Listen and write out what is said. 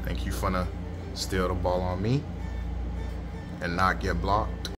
Think you finna steal the ball on me and not get blocked?